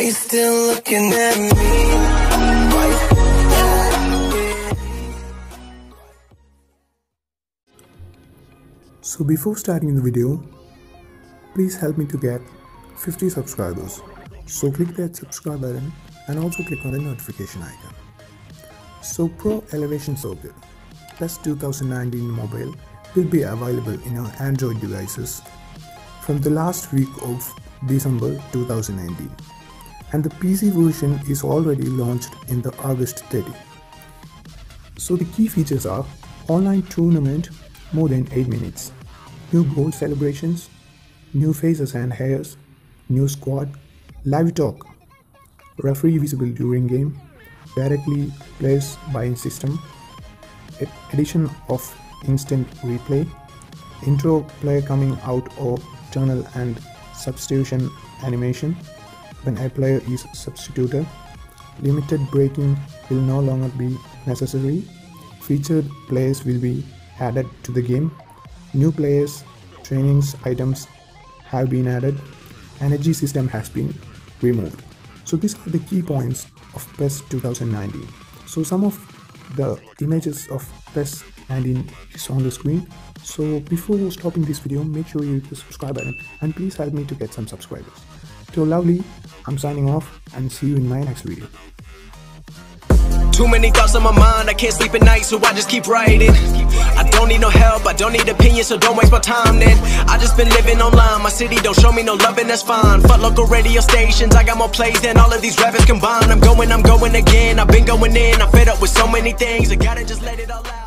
you still looking at me? So before starting the video, please help me to get 50 subscribers. So click that subscribe button and also click on the notification icon. So Pro Elevation Circuit PES 2019 mobile will be available in your Android devices from the last week of December 2019, and the PC version is already launched in the August 30. So the key features are online tournament more than 8 minutes, new goal celebrations, new faces and hairs, new squad, live talk, referee visible during game, directly players buying system, addition of instant replay, intro player coming out of tunnel and substitution animation when a player is substituted, limited braking will no longer be necessary, featured players will be added to the game, new players, trainings items have been added, energy system has been removed. So these are the key points of PES 2019. So some of the images of PES 19 is on the screen. So before stopping this video, make sure you hit the subscribe button and please help me to get some subscribers. So lovely, I'm signing off and see you in my next video. Too many thoughts on my mind, I can't sleep at night, so I just keep writing. I don't need no help, I don't need opinions, so don't waste my time then. I just been living online, my city don't show me no love and that's fine. Fuck local radio stations, I got more plays than all of these rappers combined. I'm going again, I've been going in, I'm fed up with so many things, I gotta just let it all out.